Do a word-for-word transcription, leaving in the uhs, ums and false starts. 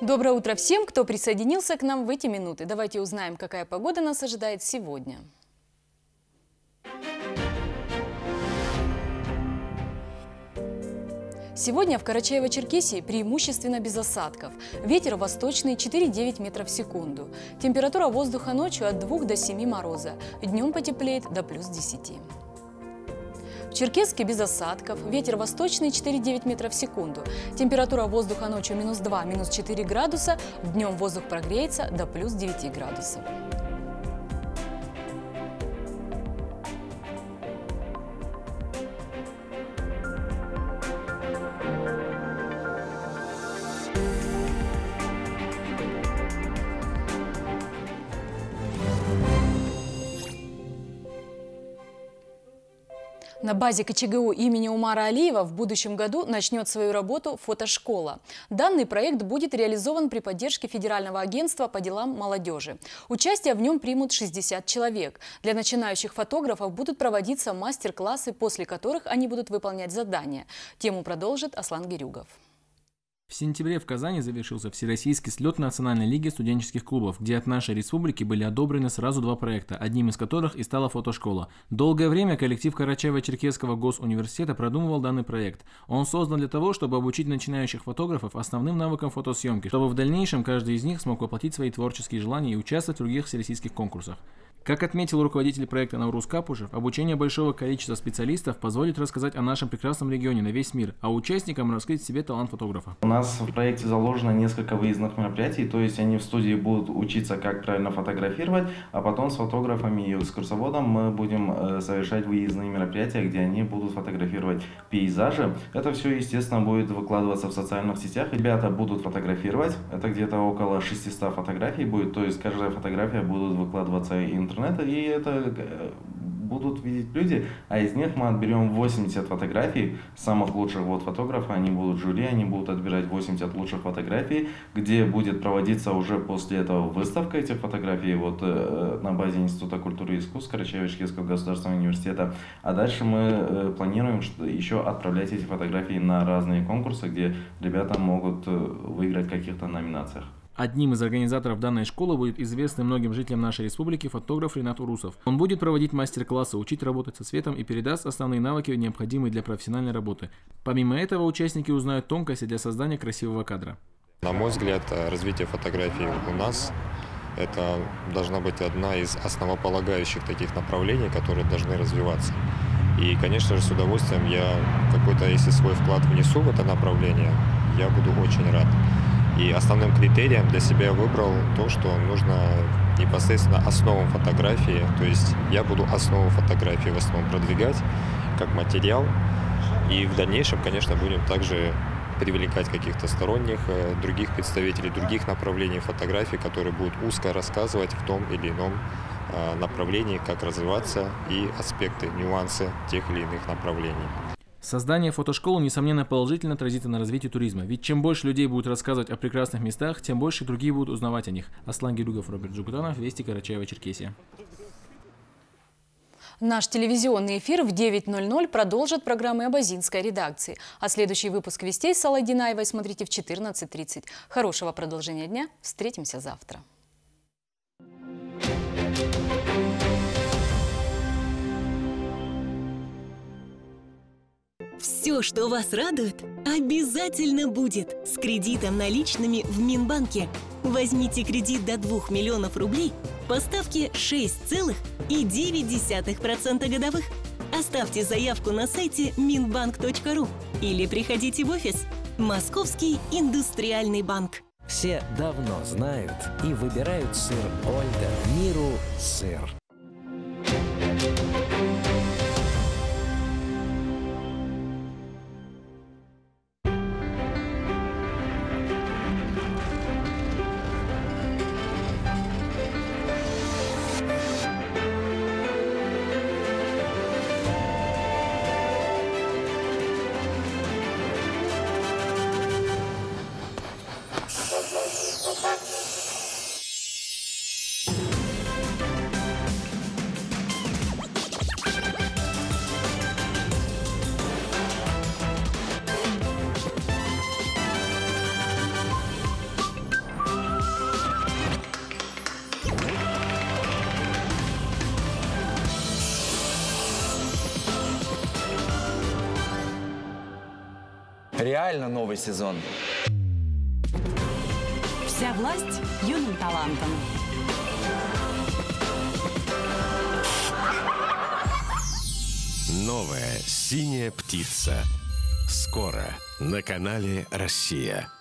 Доброе утро всем, кто присоединился к нам в эти минуты. Давайте узнаем, какая погода нас ожидает сегодня. Сегодня в Карачаево-Черкесии преимущественно без осадков. Ветер восточный четыре-девять метров в секунду. Температура воздуха ночью от двух до семи мороза. Днем потеплеет до плюс десяти. В Черкесске без осадков. Ветер восточный четыре-девять метров в секунду. Температура воздуха ночью минус два, минус четыре градуса. Днем воздух прогреется до плюс девяти градусов. На базе ка че гэ у имени Умара Алиева в будущем году начнет свою работу фотошкола. Данный проект будет реализован при поддержке Федерального агентства по делам молодежи. Участие в нем примут шестьдесят человек. Для начинающих фотографов будут проводиться мастер-классы, после которых они будут выполнять задания. Тему продолжит Аслан Гирюгов. В сентябре в Казани завершился Всероссийский слет Национальной лиги студенческих клубов, где от нашей республики были одобрены сразу два проекта, одним из которых и стала фотошкола. Долгое время коллектив Карачаево-Черкесского госуниверситета продумывал данный проект. Он создан для того, чтобы обучить начинающих фотографов основным навыкам фотосъемки, чтобы в дальнейшем каждый из них смог воплотить свои творческие желания и участвовать в других всероссийских конкурсах. Как отметил руководитель проекта Наурус Капушев, обучение большого количества специалистов позволит рассказать о нашем прекрасном регионе на весь мир, а участникам раскрыть в себе талант фотографа. У нас в проекте заложено несколько выездных мероприятий, то есть они в студии будут учиться, как правильно фотографировать, а потом с фотографами и экскурсоводом мы будем совершать выездные мероприятия, где они будут фотографировать пейзажи. Это все, естественно, будет выкладываться в социальных сетях. Ребята будут фотографировать, это где-то около шестисот фотографий будет, то есть каждая фотография будет выкладываться в интернет. И это будут видеть люди, а из них мы отберем восемьдесят фотографий самых лучших вот фотографов, они будут жюри, они будут отбирать восемьдесят лучших фотографий, где будет проводиться уже после этого выставка этих фотографий вот э, на базе Института культуры и искусств Карачаево-Черкесского государственного университета. А дальше мы э, планируем что еще отправлять эти фотографии на разные конкурсы, где ребята могут э, выиграть в каких-то номинациях. Одним из организаторов данной школы будет известный многим жителям нашей республики фотограф Ринат Урусов. Он будет проводить мастер-классы, учить работать со светом и передаст основные навыки, необходимые для профессиональной работы. Помимо этого, участники узнают тонкости для создания красивого кадра. На мой взгляд, развитие фотографии у нас – это должна быть одна из основополагающих таких направлений, которые должны развиваться. И, конечно же, с удовольствием я какой-то, если свой вклад внесу в это направление, я буду очень рад. И основным критерием для себя выбрал то, что нужно непосредственно основам фотографии, то есть я буду основу фотографии в основном продвигать как материал, и в дальнейшем, конечно, будем также привлекать каких-то сторонних, других представителей, других направлений фотографии, которые будут узко рассказывать в том или ином направлении, как развиваться и аспекты, нюансы тех или иных направлений. Создание фотошколы, несомненно, положительно отразится на развитии туризма. Ведь чем больше людей будут рассказывать о прекрасных местах, тем больше другие будут узнавать о них. Аслан Гирюгов, Роберт Джугутанов, Вести, Карачаево-Черкесия. Наш телевизионный эфир в девять ноль ноль продолжит программы абазинской редакции. А следующий выпуск «Вестей» с Аллой Динаевой смотрите в четырнадцать тридцать. Хорошего продолжения дня. Встретимся завтра. Все, что вас радует, обязательно будет с кредитом наличными в Минбанке. Возьмите кредит до двух миллионов рублей по ставке шесть целых девять десятых процента годовых. Оставьте заявку на сайте минбанк точка ру или приходите в офис. Московский индустриальный банк. Все давно знают и выбирают сыр Ольда. Миру сыр. реально новый сезон. Вся власть юным талантам. Новая «Синяя птица». Скоро на канале «Россия».